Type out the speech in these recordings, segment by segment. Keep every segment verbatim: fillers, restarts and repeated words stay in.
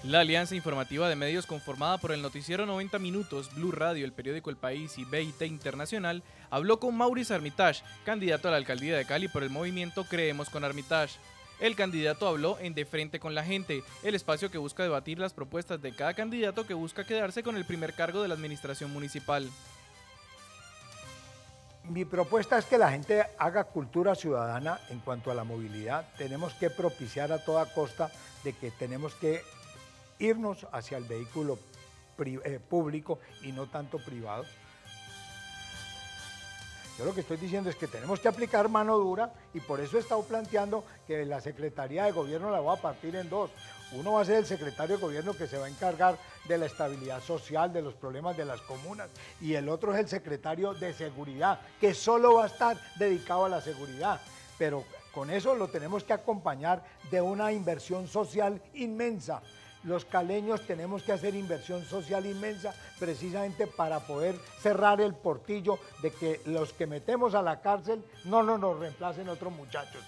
La alianza informativa de medios conformada por el noticiero noventa minutos, Blue Radio, el periódico El País y B I T Internacional, habló con Maurice Armitage, candidato a la alcaldía de Cali por el movimiento Creemos con Armitage. El candidato habló en De Frente con la Gente, el espacio que busca debatir las propuestas de cada candidato que busca quedarse con el primer cargo de la administración municipal. Mi propuesta es que la gente haga cultura ciudadana en cuanto a la movilidad. Tenemos que propiciar a toda costa de que tenemos que irnos hacia el vehículo eh, público y no tanto privado. Yo lo que estoy diciendo es que tenemos que aplicar mano dura y por eso he estado planteando que la Secretaría de Gobierno la voy a partir en dos. Uno va a ser el secretario de Gobierno que se va a encargar de la estabilidad social, de los problemas de las comunas, y el otro es el secretario de Seguridad, que solo va a estar dedicado a la seguridad. Pero con eso lo tenemos que acompañar de una inversión social inmensa. Los caleños tenemos que hacer inversión social inmensa precisamente para poder cerrar el portillo de que los que metemos a la cárcel no nos, nos reemplacen otros muchachos.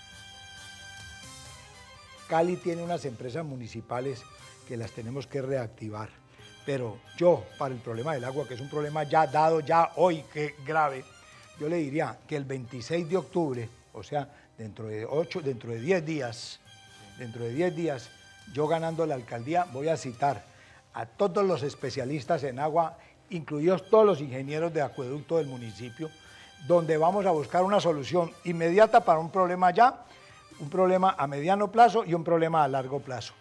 Cali tiene unas empresas municipales que las tenemos que reactivar, pero yo, para el problema del agua, que es un problema ya dado, ya hoy, que grave, yo le diría que el veintiséis de octubre, o sea, dentro de ocho, dentro de diez días, dentro de diez días, yo ganando la alcaldía voy a citar a todos los especialistas en agua, incluidos todos los ingenieros de acueducto del municipio, donde vamos a buscar una solución inmediata para un problema ya, un problema a mediano plazo y un problema a largo plazo.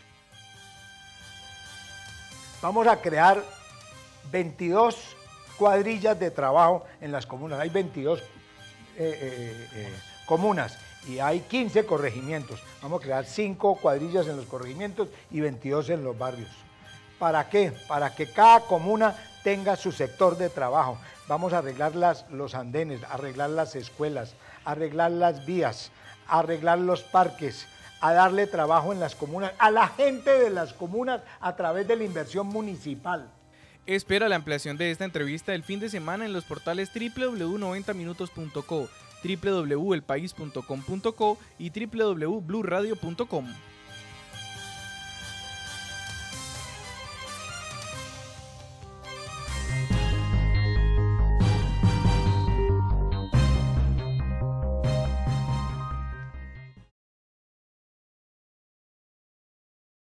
Vamos a crear veintidós cuadrillas de trabajo en las comunas. Hay veintidós eh, eh, eh, comunas y hay quince corregimientos. Vamos a crear cinco cuadrillas en los corregimientos y veintidós en los barrios. ¿Para qué? Para que cada comuna tenga su sector de trabajo. Vamos a arreglar las, los andenes, arreglar las escuelas, arreglar las vías, arreglar los parques, a darle trabajo en las comunas, a la gente de las comunas a través de la inversión municipal. Espera la ampliación de esta entrevista el fin de semana en los portales doble u doble u doble u punto noventa minutos punto co, doble u doble u doble u punto el país punto com punto co y doble u doble u doble u punto blue radio punto com.